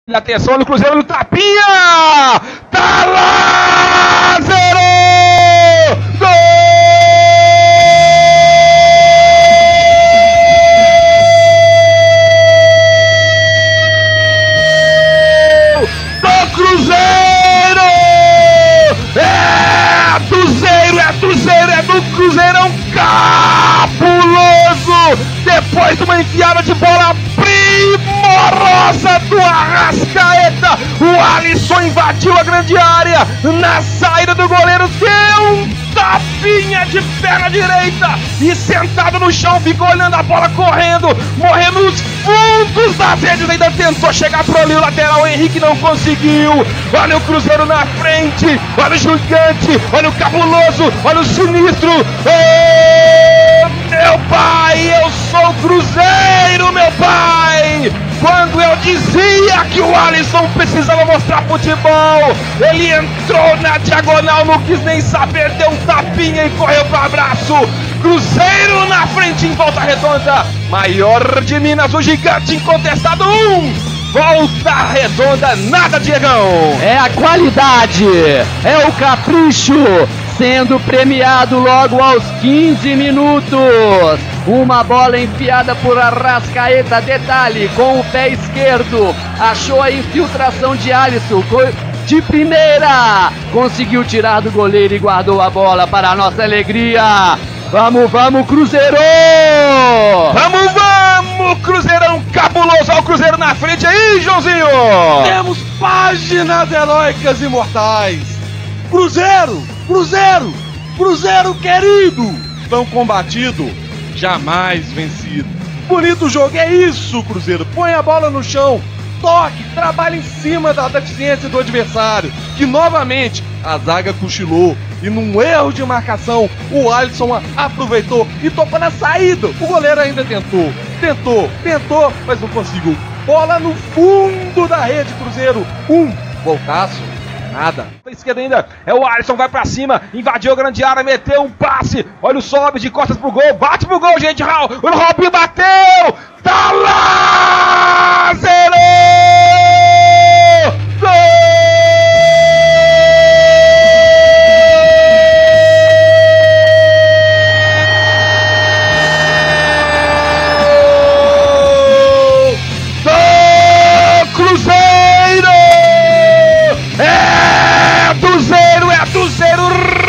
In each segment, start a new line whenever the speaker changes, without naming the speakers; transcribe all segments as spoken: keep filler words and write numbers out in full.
Atenção, olha o Cruzeiro no tapinha! Tá lá! Zero! Gol! Do Cruzeiro! É do Zero, é do Zero, é do Cruzeirão cabuloso! Depois de uma enfiada de bola primorosa do Arrascaeta, o Alisson invadiu a grande área, na saída do goleiro deu um tapinha de perna direita e sentado no chão ficou olhando a bola correndo, morrendo nos fundos das redes, ainda tentou chegar pro ali o lateral, o Henrique não conseguiu. Olha o Cruzeiro na frente, olha o gigante, olha o cabuloso, olha o sinistro. Oh, meu pai, eu sou Cruzeiro, meu pai! Quando eu dizia que o Alisson precisava mostrar futebol, ele entrou na diagonal, não quis nem saber, deu um tapinha e correu para o abraço. Cruzeiro na frente em Volta Redonda, maior de Minas, o gigante incontestado, um. Volta Redonda, nada, Diegão.
É a qualidade, é o capricho, sendo premiado logo aos quinze minutos. Uma bola enfiada por Arrascaeta, detalhe, com o pé esquerdo, achou a infiltração de Alisson, de primeira, conseguiu tirar do goleiro e guardou a bola para a nossa alegria. Vamos, vamos, Cruzeiro!
Vamos, vamos, Cruzeirão cabuloso, olha o Cruzeiro na frente aí, Joãozinho!
Temos páginas heróicas imortais. Cruzeiro, Cruzeiro, Cruzeiro querido, tão combatido, jamais vencido. Bonito jogo, é isso, Cruzeiro. Põe a bola no chão, toque, trabalha em cima da deficiência do adversário, que novamente a zaga cochilou e num erro de marcação o Alisson aproveitou e tocou na saída. O goleiro ainda tentou, tentou, tentou, mas não conseguiu. Bola no fundo da rede, Cruzeiro. Um, voltaço. Nada.
Na esquerda ainda é o Alisson, vai pra cima, invadiu a grande área, meteu um passe, olha o sobe de costas pro gol, bate pro gol, gente, Raul, o Robinho bateu, tá lá, zero, gol! Do Cruzeiro! É do Zero, é do Zero,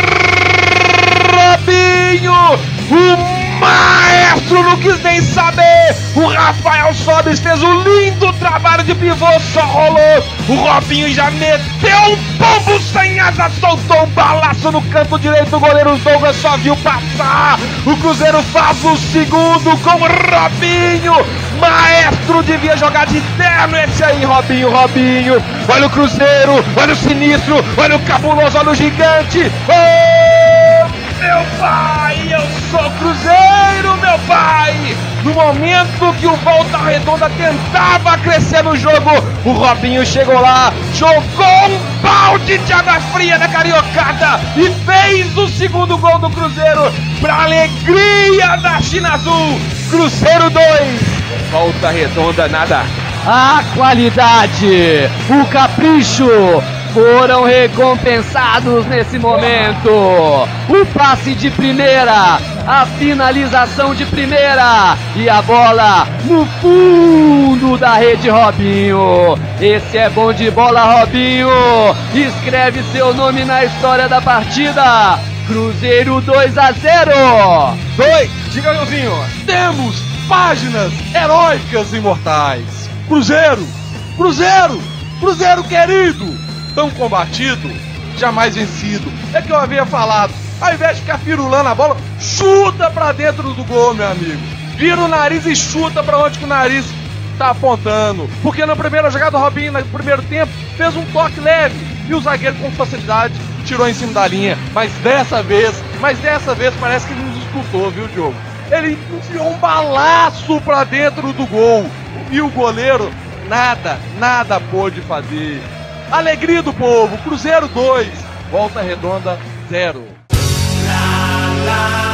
Robinho, o maestro não quis nem saber, o Rafael Sobis fez um lindo trabalho de pivô, só rolou, o Robinho já meteu um pombo sem asa, soltou um balaço no canto direito, o goleiro Douglas só viu passar, o Cruzeiro faz o segundo com o Robinho. Maestro, devia jogar de terno esse aí, Robinho, Robinho. Olha o Cruzeiro, olha o sinistro, olha o cabuloso, olha o gigante. Oh, meu pai, eu sou Cruzeiro, meu pai. No momento que o Volta Redonda tentava crescer no jogo, o Robinho chegou lá, jogou um balde de água fria na Cariocada e fez o segundo gol do Cruzeiro para alegria da China Azul. Cruzeiro dois. Volta Redonda, nada.
A qualidade, o capricho foram recompensados nesse momento. O passe de primeira, a finalização de primeira e a bola no fundo da rede, Robinho. Esse é bom de bola, Robinho. Escreve seu nome na história da partida. Cruzeiro dois a zero.
dois, diga, Leozinho.
Temos páginas heróicas imortais. Cruzeiro, Cruzeiro, Cruzeiro querido, tão combatido, jamais vencido. É que eu havia falado, ao invés de ficar firulando a bola, chuta pra dentro do gol, meu amigo. Vira o nariz e chuta pra onde que o nariz tá apontando. Porque na primeira jogada o Robinho, no primeiro tempo, fez um toque leve e o zagueiro com facilidade tirou em cima da linha. Mas dessa vez, mas dessa vez parece que ele nos escutou, viu, Diogo? Ele enfiou um balaço pra dentro do gol. E o goleiro nada, nada pôde fazer. Alegria do povo, Cruzeiro dois, Volta Redonda zero. Lá, lá.